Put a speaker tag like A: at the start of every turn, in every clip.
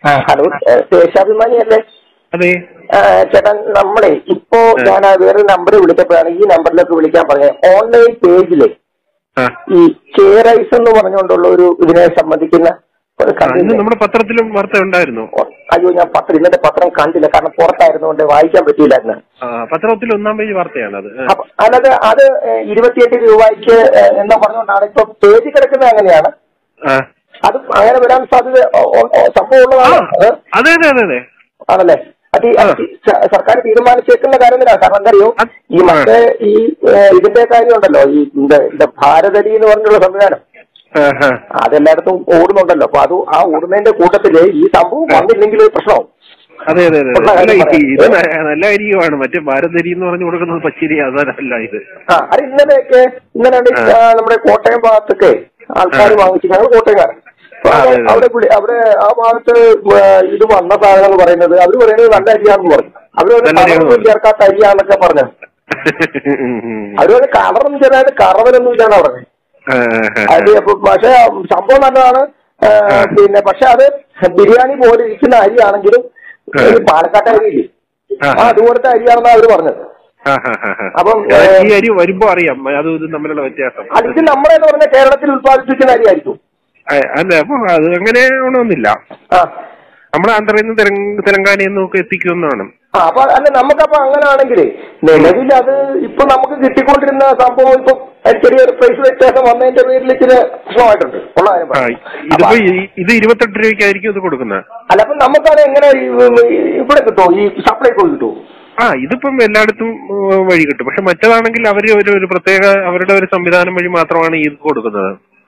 A: Hello, Deshabhimani അല്ലേ?
B: അതെ
A: ചേട്ടാ, നമ്മളെ ഇപ്പോ ഞാൻ വേറൊരു നമ്പർ വിളിച്ചപ്പോഴാണ് ഈ നമ്പറിലേക്ക് വിളിക്കാൻ പറഞ്ഞത്. ഓൺലൈൻ പേജില് ഈ കെയറൈസ് എന്ന് പറഞ്ഞുകൊണ്ടുള്ള ഒരു ഇതിനെ സംബന്ധിക്കുന്ന
B: നമ്മുടെ പത്രത്തിലും വാർത്ത ഉണ്ടായിരുന്നു.
A: അയ്യോ, ഞാൻ ഇന്നത്തെ പത്രം കണ്ടില്ല, കാരണം പുറത്തായിരുന്നുകൊണ്ട് വായിക്കാൻ പറ്റിയില്ലായിരുന്നു.
B: പത്രത്തിൽ 1-ാം പേജ് വാർത്തയാണ് അത്.
A: അല്ലാതെ അത് 28 രൂപയ്ക്ക് എന്ന് പറഞ്ഞുകൊണ്ടാണ് ഇപ്പൊ പേജ് കിടക്കുന്നത്. അങ്ങനെയാണ് അത് അങ്ങനെ വരാൻ സാധ്യത സംഭവം ഉള്ളതാണ്.
B: അതെ അതെ അതെ അതെ
A: ആണല്ലേ? അത് സർക്കാർ തീരുമാനിച്ചേക്കുന്ന കാര്യത്തിലാണ്. കാരണം എന്താ അറിയോ, ഈ മറ്റേ ഈ ഇതിന്റെ കാര്യം ഉണ്ടല്ലോ, ഈ ഭാരതരി എന്ന് പറഞ്ഞുള്ള സംവിധാനം അതെല്ലായിടത്തും ഓടുന്നുണ്ടല്ലോ. അപ്പൊ അത് ആ ഓടുന്നതിന്റെ കൂട്ടത്തില് ഈ സംഭവം വന്നില്ലെങ്കിൽ പ്രശ്നമാവും.
B: അതെ അതെ അതെ, ഇത് നല്ല അരിയുമാണ്. മറ്റേ ഭാരതരി എന്ന് പറഞ്ഞു കൊടുക്കുന്നത് പച്ചരി, അതല്ല ഇത്.
A: അത് ഇന്നലെയൊക്കെ നമ്മുടെ കോട്ടയം ഭാഗത്തൊക്കെ ആൾക്കാർ വാങ്ങിച്ചു. ഞങ്ങൾ കോട്ടയംകാരൻ. അവിടെ ആ ഭാഗത്ത് ഇത് വന്ന സാധനം എന്ന് പറയുന്നത് അവര് പറയുന്നത് നല്ല അരിയാണെന്ന് പറഞ്ഞു. അവര് ചേർക്കാത്ത അരിയാന്നൊക്കെ പറഞ്ഞു. അവര് കളറൊന്നും ചെറുതായിട്ട് കറവലൊന്നും ഇല്ലാന്ന് പറഞ്ഞത്. അത് പക്ഷെ സംഭവം നല്ലതാണ്. പിന്നെ പക്ഷെ അത് ബിരിയാണി പോലെ ഇരിക്കുന്ന അരിയാണെങ്കിലും പാലക്കാട്ടെ അരിയില്ലേ, അതുപോലത്തെ അരിയാണെന്ന് അവര് പറഞ്ഞത്. അപ്പം
B: ഈ അരി വരുമ്പോ അറിയാം അത് തമ്മിലുള്ള വ്യത്യാസം.
A: ഇത് നമ്മളെന്ന് പറഞ്ഞ കേരളത്തിൽ ഉത്പാദിപ്പിക്കുന്ന അരിയായിരിക്കും.
B: അല്ല, അപ്പൊ അത് അങ്ങനെ ഒന്നുമില്ല. നമ്മുടെ ആന്ധ്രയിൽ നിന്ന് തെലങ്കാനയിൽ നിന്നൊക്കെ എത്തിക്കുമെന്നാണ്.
A: അപ്പൊ അല്ല, നമുക്കപ്പൊ അങ്ങനെയാണെങ്കിലേ നിലവിൽ അത് ഇപ്പൊ നമുക്ക് കിട്ടിക്കൊണ്ടിരുന്ന സംഭവം ഇപ്പൊ ചെറിയൊരു പ്രൈസ് വ്യത്യാസം വന്നതിന്റെ പേരിൽ ഇച്ചിരി പ്രശ്നമായിട്ടുണ്ട്.
B: ഇതിപ്പോ ഇത് 28 രൂപയ്ക്കായിരിക്കും ഇത് കൊടുക്കുന്നത്.
A: അല്ല, അപ്പൊ നമുക്കത് എങ്ങനെ ഇവിടെ കിട്ടുമോ? ഈ സപ്ലൈകോ കിട്ടുമോ?
B: ഇതിപ്പം എല്ലായിടത്തും വഴി കിട്ടും. പക്ഷെ മറ്റേതാണെങ്കിൽ അവര് ഒരു പ്രത്യേക അവരുടെ ഒരു സംവിധാനം വഴി മാത്രമാണ് ഇത് കൊടുക്കുന്നത്.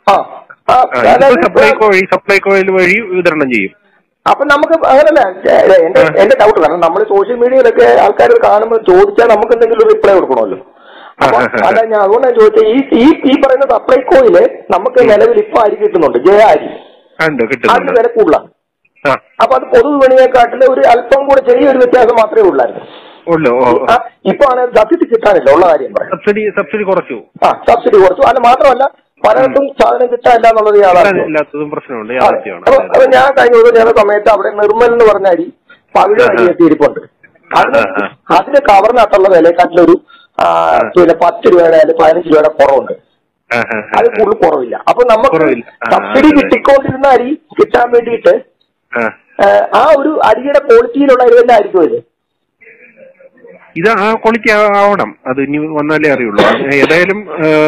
B: സപ്ലൈകോ വഴി വിതരണം ചെയ്യും.
A: അപ്പൊ നമുക്ക് അങ്ങനല്ല എന്റെ ഡൗട്ട്. കാരണം നമ്മൾ സോഷ്യൽ മീഡിയയിലൊക്കെ ആൾക്കാർ കാണുമ്പോൾ ചോദിച്ചാൽ നമുക്ക് എന്തെങ്കിലും റിപ്ലൈ കൊടുക്കണമല്ലോ. അപ്പൊ അല്ല, ഞാൻ അതുകൊണ്ടാണ് ചോദിച്ചത്. ഈ പറയുന്ന സപ്ലൈകോയില് നമുക്ക് നിലവിൽ ഇപ്പൊ അരി കിട്ടുന്നുണ്ട്, ജയ അരി. അതിന് വില കൂടുതലാണ്. അപ്പൊ അത് പൊതുവിപണിയെക്കാട്ടില് ഒരു അല്പം കൂടെ ചെറിയൊരു വ്യത്യാസം മാത്രമേ ഉള്ളായിരുന്നു. ഇപ്പൊ ആണ് സബ്സിഡി കിട്ടാനില്ല, ഉള്ള കാര്യം പറയാം.
B: സബ്സിഡി കുറച്ചു.
A: സബ്സിഡി കുറച്ചു. അത് മാത്രമല്ല പലയിടത്തും സാധനം കിട്ടാനില്ല എന്നുള്ളത്
B: യാഥാർത്ഥ്യമാണ് പ്രശ്നമുണ്ട്.
A: അപ്പൊ ഞാൻ കഴിഞ്ഞ ദിവസം ചില സമയത്ത് അവിടെ നിർമ്മൽ എന്ന് പറഞ്ഞ അരി പവിഴ അരി എത്തിയിരിപ്പുണ്ട്. അതിന് കവറിനകത്തുള്ള വിലയെക്കാട്ടിലൊരു പിന്നെ 10 രൂപയുടെ അല്ലെങ്കിൽ 15 രൂപയുടെ കുറവുണ്ട്. അത് കൂടുതൽ കുറവില്ല. അപ്പൊ നമുക്ക് സബ്സിഡി കിട്ടിക്കൊണ്ടിരുന്ന അരി കിട്ടാൻ വേണ്ടിയിട്ട് ആ ഒരു അരിയുടെ ക്വാളിറ്റിയിലുള്ള അരി തന്നെ ആയിരിക്കും ഇത്.
B: ഇത് ആ ക്വാളിറ്റി ആവണം. അത് ഇനി വന്നാലേ അറിയുള്ളൂ. ഏതായാലും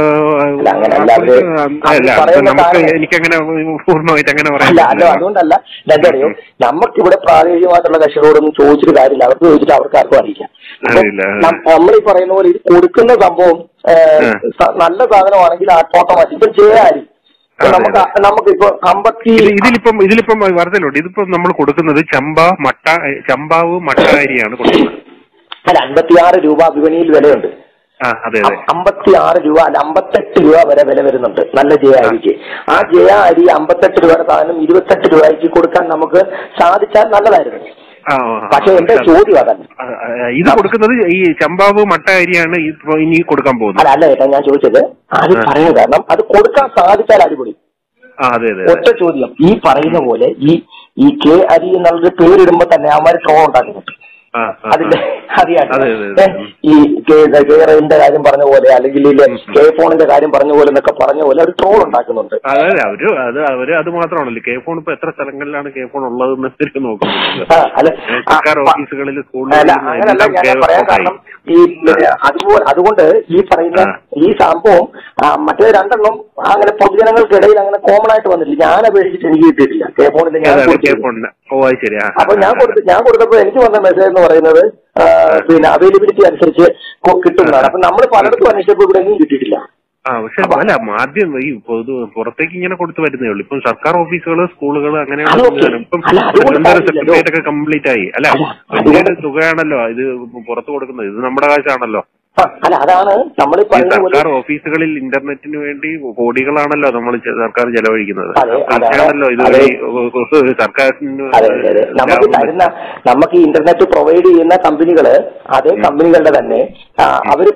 B: നമുക്ക് എനിക്കങ്ങനെ പൂർണ്ണമായിട്ട് അങ്ങനെ പറയാം.
A: അതുകൊണ്ടല്ല, എന്താ നമുക്കിവിടെ പ്രാദേശികമായിട്ടുള്ള കർഷകരോടൊന്നും ചോദിച്ചിട്ട് കാര്യമില്ല. അവർക്ക് ചോദിച്ചിട്ട് അവർക്ക് ആർക്കും അറിയില്ല. നമ്മളീ പറയുന്ന പോലെ ഇത് കൊടുക്കുന്ന സംഭവം നല്ല സാധനമാണെങ്കിൽ ഓട്ടോമാറ്റിക് ഇപ്പൊ ചെയ്യാരി നമുക്കിപ്പോ
B: ഇതിലിപ്പം വാർത്തയിലുണ്ട്. ഇതിപ്പോ നമ്മൾ കൊടുക്കുന്നത് ചമ്പാവ് മട്ട അരിയാണ് കൊടുക്കുന്നത്.
A: അല്ല, 56 രൂപ വിപണിയിൽ വിലയുണ്ട്. 56 രൂപ അല്ല 58 രൂപ വരെ വില വരുന്നുണ്ട് നല്ല ജയ അരിക്ക്. ആ ജയ അരി 58 രൂപയുടെ സാധനം 28 രൂപയ്ക്ക് കൊടുക്കാൻ നമുക്ക് സാധിച്ചാൽ നല്ലതായിരുന്നു. പക്ഷെ എന്റെ ചോദ്യം അതല്ല.
B: ഇത് കൊടുക്കുന്നത് ഈ ചമ്പാവ് മട്ട അരിയാണ് ഇനി കൊടുക്കാൻ പോകുന്നത്.
A: അല്ല ഏട്ടാ, ഞാൻ ചോദിച്ചത് അത് പറയുന്നത് കാരണം അത് കൊടുക്കാൻ സാധിച്ചാൽ അടിപൊളി. ഒറ്റ ചോദ്യം, ഈ പറയുന്ന പോലെ ഈ കെ അരി എന്നുള്ളൊരു പേരിടുമ്പോ തന്നെ അവന്മാര് ട്രോൾ ഉണ്ടാക്കുന്നുണ്ട്. അതിന്റെ അറിയാം. ഈ കെയറിന്റെ കാര്യം പറഞ്ഞ പോലെ അല്ലെങ്കിൽ കെ ഫോണിന്റെ കാര്യം പറഞ്ഞ പോലെ എന്നൊക്കെ പറഞ്ഞ പോലെ ഒരു ട്രോൾ ഉണ്ടാക്കുന്നുണ്ട്.
B: അവര് അത് മാത്രമാണല്ലോ. കെ ഫോൺ ഇപ്പൊ എത്ര സ്ഥലങ്ങളിലാണ് കെ ഫോൺ ഉള്ളതെന്ന് നോക്കുന്നത്. സർക്കാർ ഓഫീസുകളിൽ, സ്കൂളുകളിൽ.
A: അങ്ങനല്ല ഞാൻ പറയാൻ കാരണം അതുകൊണ്ട് ഈ പറയുന്ന ഈ സംഭവം മറ്റേ രണ്ടെണ്ണം അങ്ങനെ പൊതുജനങ്ങൾക്കിടയിൽ അങ്ങനെ കോമൺ ആയിട്ട് വന്നിട്ടില്ല. ഞാൻ അപേക്ഷിച്ചിട്ട് എനിക്ക് കിട്ടിയിട്ടില്ല കെ ഫോണിന്റെ. അപ്പൊ ഞാൻ കൊടുത്തപ്പോ എനിക്ക് വന്ന മെസ്സേജ് എന്ന് പറയുന്നത് പിന്നെ അവൈലബിലിറ്റി അനുസരിച്ച് കിട്ടുന്നതാണ്. അപ്പൊ നമ്മൾ പലയിടത്തും അന്വേഷിച്ചപ്പോൾ ഇവിടെ ഒന്നും കിട്ടിയിട്ടില്ല.
B: പക്ഷെ അല്ല, ആദ്യം ഈ പുറത്തേക്ക് ഇങ്ങനെ കൊടുത്തു വരുന്നേ ഉള്ളൂ. ഇപ്പം സർക്കാർ ഓഫീസുകള്, സ്കൂളുകള് അങ്ങനെയാണ്. ഇപ്പം സർട്ടിഫിക്കറ്റ് ഒക്കെ കംപ്ലീറ്റ് ആയി. അല്ല, വലിയ തുകയാണല്ലോ ഇത് പുറത്ത് കൊടുക്കുന്നത്. ഇത് നമ്മുടെ കാശാണല്ലോ.
A: അല്ല, അതാണ് നമ്മൾ
B: സർക്കാർ ഓഫീസുകളിൽ ഇന്റർനെറ്റിന് വേണ്ടി കോടികളാണല്ലോ നമ്മൾ സർക്കാർ ചെലവഴിക്കുന്നത്. ആണല്ലോ ഇത് സർക്കാരിന്
A: നമുക്ക് ഇന്റർനെറ്റ് പ്രൊവൈഡ് ചെയ്യുന്ന കമ്പനികള്, അതേ കമ്പനികളുടെ തന്നെ അവര്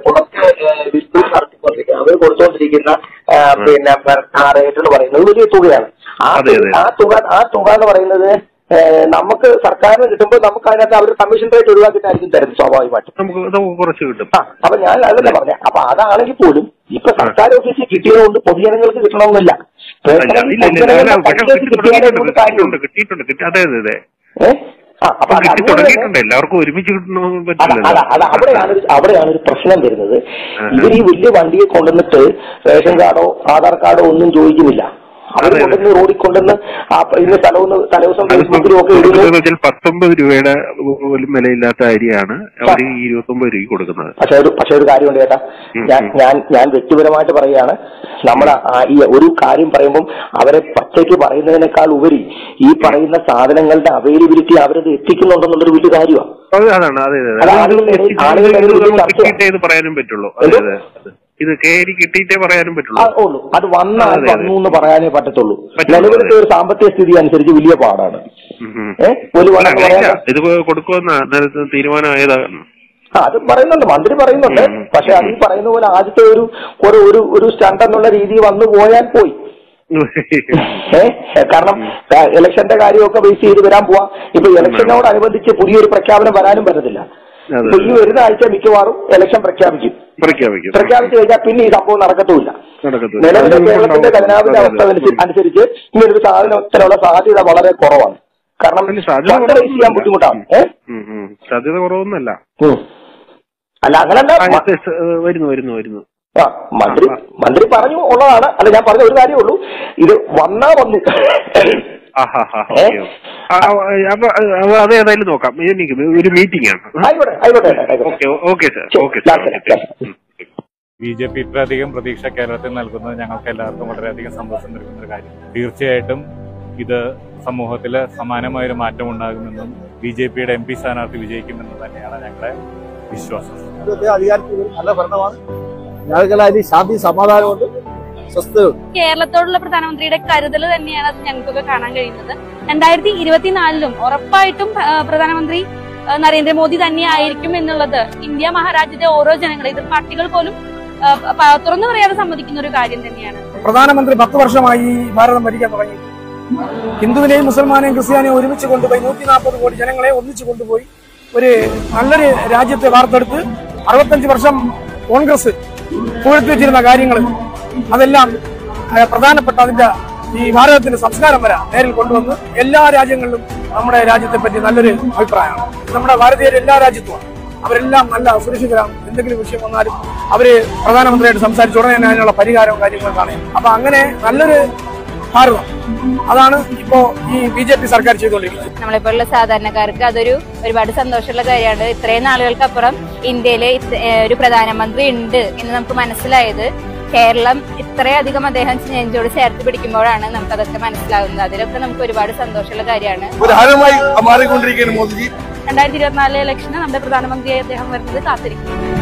A: അവർ കൊടുത്തുകൊണ്ടിരിക്കുന്ന പിന്നെ റേറ്റ് എന്ന് പറയുന്നത് വലിയ തുകയാണ്. ആ തുക എന്ന് പറയുന്നത് നമുക്ക് സർക്കാരിന് കിട്ടുമ്പോൾ നമുക്ക് അതിനകത്ത് അവർ കമ്മീഷൻ റേറ്റ് ഒഴിവാക്കിയിട്ടായിരിക്കും തരുന്നത് സ്വാഭാവികമായിട്ടും.
B: നമുക്ക് കുറച്ച് കിട്ടും.
A: അപ്പൊ ഞാൻ അതല്ല പറഞ്ഞ. അപ്പൊ അതാണെങ്കിൽ പോലും ഇപ്പൊ സർക്കാർ ഓഫീസിൽ കിട്ടിയതുകൊണ്ട് പൊതുജനങ്ങൾക്ക് കിട്ടണമെന്നില്ല.
B: എല്ലാവർക്കും ഒരുമിച്ച് കിട്ടണമെന്ന്
A: അവിടെയാണ് ഒരു പ്രശ്നം വരുന്നത്. ഇവർ ഈ വലിയ വണ്ടിയെ കൊണ്ടുവന്നിട്ട് റേഷൻ കാർഡോ ആധാർ കാർഡോ ഒന്നും ചോദിക്കുന്നില്ല. അവർ കൊണ്ടുവന്ന് റോഡിൽ കൊണ്ടുവന്ന് ഇന്ന് തലേദിവസം ഫേസ്ബുക്കിലും ഒക്കെ ഇടുന്നു.
B: 19 രൂപയുടെ വിലയില്ലാത്ത അരിയാണ് അവർ 29 രൂപയ്ക്ക് കൊടുക്കുന്നത്.
A: പക്ഷെ ഒരു കാര്യമുണ്ട് ചേട്ടാ, ഞാൻ വ്യക്തിപരമായിട്ട് പറയുകയാണ്, നമ്മൾ ഈ ഒരു കാര്യം പറയുമ്പോൾ അവരെ പച്ചയ്ക്ക് പറയുന്നതിനേക്കാൾ ഉപരി ഈ പറയുന്ന സാധനങ്ങളുടെ അവൈലബിലിറ്റി അവരത് എത്തിക്കുന്നുണ്ടെന്നുള്ളൊരു വലിയ കാര്യമാണ്.
B: പറയാനും പറ്റുള്ളൂ. ഇത് കേരി കിട്ടിയിട്ടേ പറയാനും പറ്റുള്ളൂ.
A: അത് വന്നു എന്ന് പറയാനേ പറ്റത്തുള്ളൂ. നിലവിലത്തെ ഒരു സാമ്പത്തിക സ്ഥിതി അനുസരിച്ച് വലിയ പാടാണ്.
B: ഇത് കൊടുക്കുമെന്ന തീരുമാനമായതാണ്.
A: അത് പറയുന്നുണ്ട്, മന്ത്രി പറയുന്നുണ്ട്. പക്ഷെ അത് ഈ പറയുന്ന പോലെ ആദ്യത്തെ ഒരു സ്റ്റണ്ട് എന്നുള്ള രീതി വന്നു പോയാൽ പോയി. കാരണം ഇലക്ഷന്റെ കാര്യമൊക്കെ ബേസ് ചെയ്ത് വരാൻ പോവാ. ഇപ്പൊ ഇലക്ഷനോടനുബന്ധിച്ച് പുതിയൊരു പ്രഖ്യാപനം വരാനും പറ്റത്തില്ല. ഇപ്പൊ ഈ വരുന്ന ആഴ്ച മിക്കവാറും ഇലക്ഷൻ പ്രഖ്യാപിച്ചു കഴിഞ്ഞാൽ പിന്നെ ഈ സംഭവം നടക്കത്തുമില്ല. നിലവിലെ കേരളത്തിന്റെ ഖജനാവിന്റെ അവസ്ഥ അനുസരിച്ച് ഇങ്ങനൊരു സാധനത്തിനുള്ള സാധ്യത വളരെ കുറവാണ്. കാരണം ഫണ്ടറൈസ് ചെയ്യാൻ ബുദ്ധിമുട്ടാണ്.
B: സാധ്യത കുറവൊന്നുമല്ല.
A: അല്ല അങ്ങനല്ല,
B: വരുന്നു.
A: മന്ത്രി പറഞ്ഞു ഉള്ളതാണ്. അല്ല, ഞാൻ പറഞ്ഞ ഒരു കാര്യമേ ഉള്ളൂ, ഇത് വന്നു
B: അതേതായാലും നോക്കാം. എനിക്ക് ഒരു മീറ്റിംഗ് ആണ്.
C: BJP ഇത്രയധികം പ്രതീക്ഷ കേരളത്തിൽ നൽകുന്നത് ഞങ്ങൾക്ക് എല്ലാവർക്കും വളരെയധികം സന്തോഷം നൽകുന്ന ഒരു കാര്യം. തീർച്ചയായിട്ടും ഇത് സമൂഹത്തില് സമാനമായൊരു മാറ്റം ഉണ്ടാകുമെന്നും BJPയുടെ MP സ്ഥാനാർത്ഥി വിജയിക്കുമെന്നും തന്നെയാണ് ഞങ്ങളുടെ വിശ്വാസം.
D: അധികാരത്തിൽ നല്ല ഭരണമാണ്. ഞങ്ങൾക്കെല്ലാം അതിൽ ശാന്തി സമാധാനമുണ്ട്.
E: കേരളത്തോടുള്ള പ്രധാനമന്ത്രിയുടെ കരുതൽ തന്നെയാണ് അത് ഞങ്ങൾക്കൊക്കെ കാണാൻ കഴിയുന്നത്. 2024 ഉറപ്പായിട്ടും പ്രധാനമന്ത്രി നരേന്ദ്രമോദി തന്നെയായിരിക്കും എന്നുള്ളത് ഇന്ത്യ മഹാരാജ്യത്തെ ഓരോ ജനങ്ങളും, ഇത് പാർട്ടികൾ പോലും തുറന്നു പറയാതെ സമ്മതിക്കുന്ന ഒരു കാര്യം തന്നെയാണ്.
D: പ്രധാനമന്ത്രി 10 വർഷമായി ഭാരതം ഭരിക്കാൻ തുടങ്ങി. ഹിന്ദുവിനെയും മുസൽമാനെയും ക്രിസ്ത്യാനെയും ഒരുമിച്ച് കൊണ്ടുപോയി 140 കോടി ജനങ്ങളെ ഒന്നിച്ചു കൊണ്ടുപോയി ഒരു നല്ലൊരു രാജ്യത്തെ വാർത്തെടുത്ത് 65 വർഷം കോൺഗ്രസ് പുകഴ്ത്തി വെച്ചിരുന്ന കാര്യങ്ങൾ അതെല്ലാം പ്രധാനപ്പെട്ട അതിന്റെ ഈ ഭാരതത്തിന്റെ സംസ്കാരം വരെ നേരിൽ കൊണ്ടുവന്ന് എല്ലാ രാജ്യങ്ങളിലും നമ്മുടെ രാജ്യത്തെ പറ്റി നല്ലൊരു അഭിപ്രായമാണ്. നമ്മുടെ ഭാരതീയർ എല്ലാ രാജ്യത്തുമാണ്. അവരെല്ലാം നല്ല സുരക്ഷിതരാണ്. എന്തെങ്കിലും വിഷയം വന്നാലും അവര് പ്രധാനമന്ത്രിയായിട്ട് സംസാരിച്ച ഉടനെ തന്നെ അതിനുള്ള പരിഹാരവും കാര്യങ്ങളും കാണും. അപ്പൊ അങ്ങനെ നല്ലൊരു ഭാരതം അതാണ് ഇപ്പോ ഈ BJP സർക്കാർ ചെയ്തുകൊണ്ടിരിക്കുന്നത്.
E: നമ്മളിപ്പോഴുള്ള സാധാരണക്കാർക്ക് അതൊരു ഒരുപാട് സന്തോഷമുള്ള കാര്യമാണ്. ഇത്രയും നാളുകൾക്കപ്പുറം ഇന്ത്യയിലെ ഒരു പ്രധാനമന്ത്രി ഉണ്ട് എന്ന് നമുക്ക് മനസ്സിലായത് കേരളം ഇത്രയധികം അദ്ദേഹം നെഞ്ചോട് ചേർത്ത് പിടിക്കുമ്പോഴാണ് നമുക്കതൊക്കെ മനസ്സിലാകുന്നത്. അതിലൊക്കെ നമുക്ക് ഒരുപാട് സന്തോഷമുള്ള കാര്യമാണ്.
D: 2024 ഇലക്ഷന്
E: നമ്മുടെ പ്രധാനമന്ത്രിയായി അദ്ദേഹം വരുന്നത് കാത്തിരിക്കുന്നു.